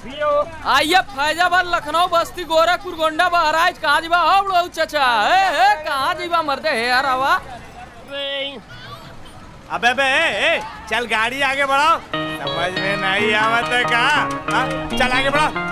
आइए फैजाबाद लखनऊ बस्ती गोरखपुर गोंडा बहराइच कहाँ जीवा हो बड़ो चाचा कहाँ जीवा मरते है यार आवा अबे बे चल गाड़ी आगे बढ़ाओ समझ में नहीं आवत है कहाँ चल आगे बढ़ाओ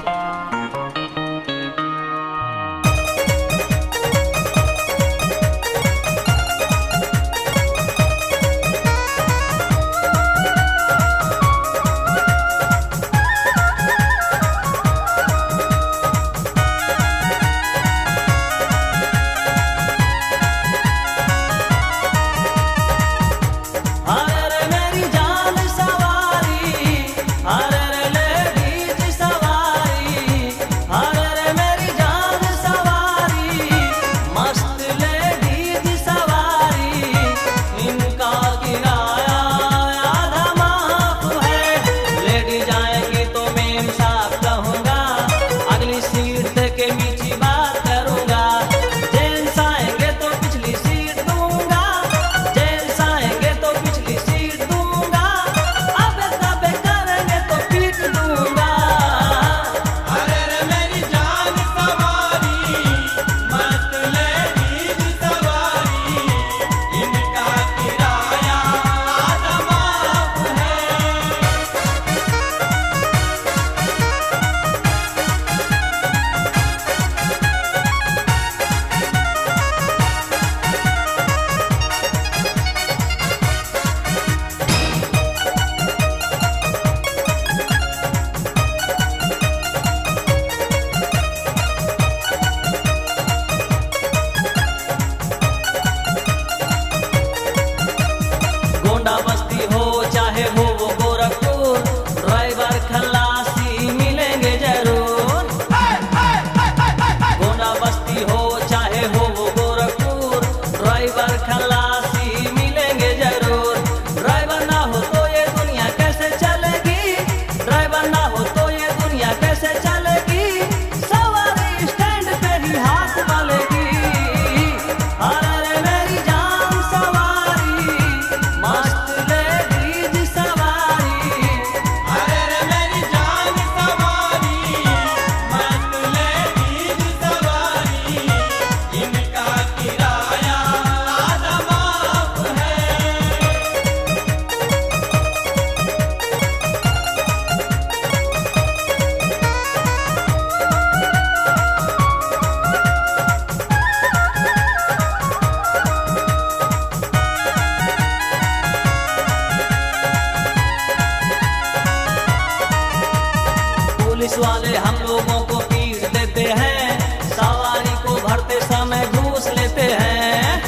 पुलिस वाले हम लोगों को पीट देते हैं, सवारी को भरते समय घूस लेते हैं।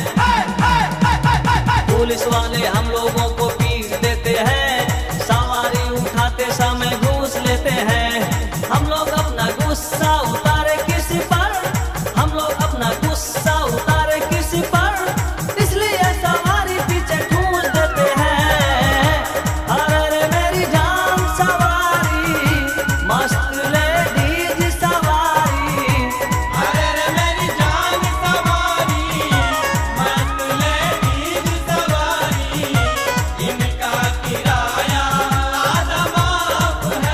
पुलिस वाले हम लोगों को पीट देते हैं, सवारी उठाते समय घूस लेते हैं। हम लोग अपना गुस्सा उतारे किसी पर, हम लोग अपना गुस्सा उतारे किसी पर, इसलिए सवारी पीछे ठूस देते हैं। अरे मेरी जान सवारी मस्त लेडीज सवारी, अरे मेरी जान सवारी मस्त लेडीज सवारी, इनका किराया आधा माफ है।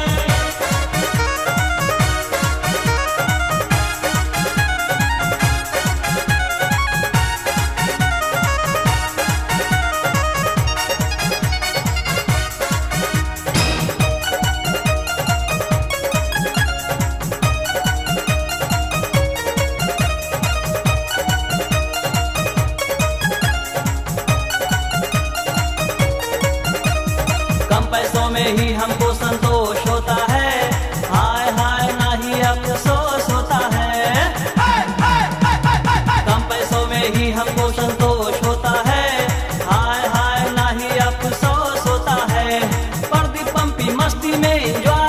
कम पैसों में ही हमको संतोष होता है, हाय हाय ना ही अफसोस होता है। कम पैसों में ही हमको संतोष होता है, हाय हाय ना ही अफसोस होता है। पर्दी पंपी मस्ती में एंजॉय